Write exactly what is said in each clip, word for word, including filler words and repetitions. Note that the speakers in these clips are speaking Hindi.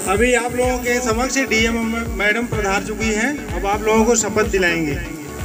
अभी आप लोगों के समक्ष डीएम मैडम पधार चुकी हैं। अब आप लोगों को शपथ दिलाएंगे।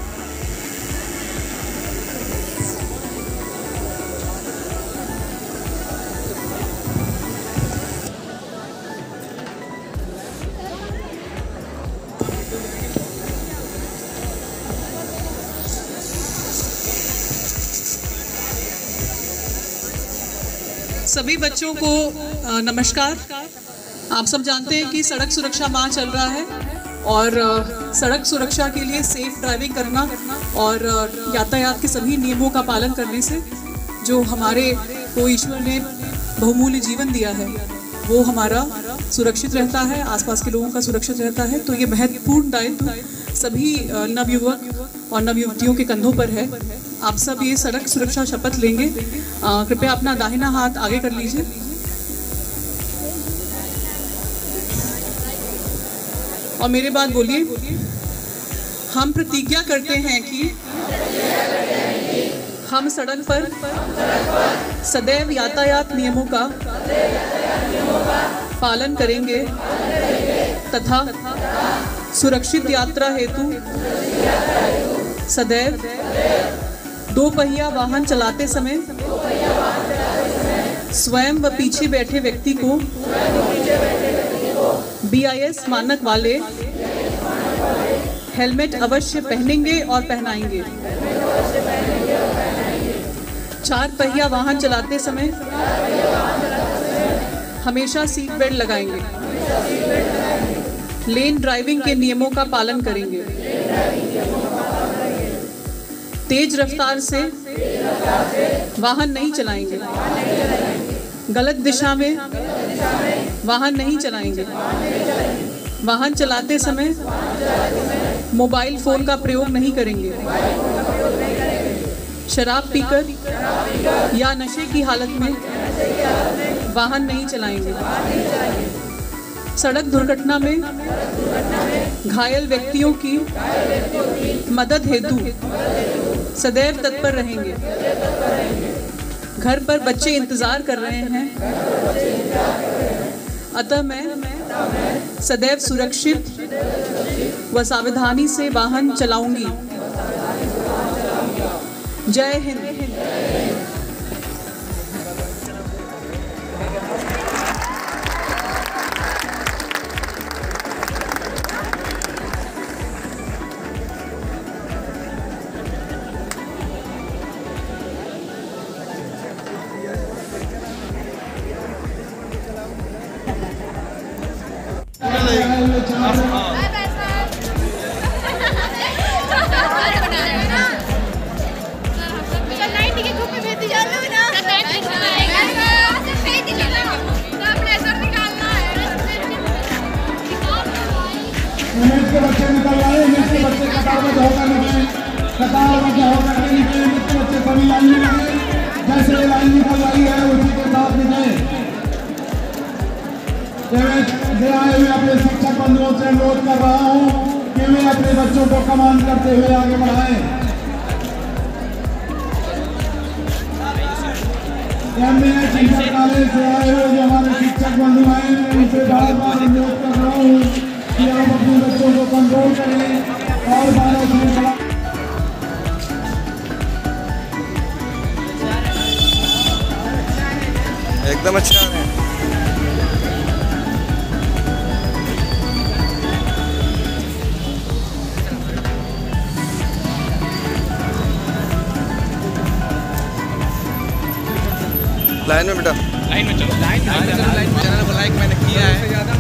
सभी बच्चों को नमस्कार। आप सब जानते हैं कि सड़क सुरक्षा माह चल रहा है और सड़क सुरक्षा के लिए सेफ ड्राइविंग करना और यातायात के सभी नियमों का पालन करने से जो हमारे को ईश्वर ने बहुमूल्य जीवन दिया है वो हमारा सुरक्षित रहता है, आसपास के लोगों का सुरक्षित रहता है। तो ये महत्वपूर्ण दायित्व सभी नवयुवक और नवयुवतियों के कंधों पर है। आप सब ये सड़क सुरक्षा शपथ लेंगे। कृपया अपना दाहिना हाथ आगे कर लीजिए। और मेरे बाद बोलिए। हम प्रतिज्ञा करते हैं कि हम सड़क पर सदैव यातायात नियमों का पालन करेंगे तथा सुरक्षित यात्रा हेतु सदैव दो पहिया वाहन चलाते समय स्वयं व पीछे बैठे व्यक्ति को बी आई एस मानक वाले हेलमेट अवश्य पहनेंगे और पहनाएंगे। चार पहिया वाहन चलाते समय हमेशा सीट बेल्ट लगाएंगे। लेन ड्राइविंग के नियमों का पालन करेंगे। तेज रफ्तार से वाहन नहीं चलाएंगे। गलत दिशा में वाहन नहीं चलाएंगे। वाहन चलाते समय मोबाइल फोन का प्रयोग नहीं करेंगे। शराब पीकर या नशे की हालत में वाहन नहीं चलाएंगे। सड़क दुर्घटना में घायल व्यक्तियों की मदद हेतु सदैव तत्पर रहेंगे। घर पर बच्चे इंतजार कर रहे हैं, अतः मैं सदैव सुरक्षित व सावधानी से वाहन चलाऊंगी। जय हिंद। के बच्चे निकल रहे हैं। के बच्चे कतार में होकर निकले, कतार में होकर के निकले। के बच्चे सभी लाइन में लगे। जैसे लाइन निकल रही है उसी के साथ निकले। मैं आए हुए अपने शिक्षक बंधुओं से अनुरोध कर रहा हूँ कि वे अपने बच्चों को कमांड करते हुए आगे बढ़ाएं। शिक्षक कॉलेज से आए हुए जो हमारे शिक्षक बंधु आए हैं उनसे बार बार अनुरोध कर रहा हूँ कि आप अपने बच्चों को कंट्रोल करें और बारह श्रृंखला एकदम अच्छा है। लाइन में बेटा, लाइन में चलो, लाइन में चलो, लाइन में चैनल को लाइक मैंने किया है।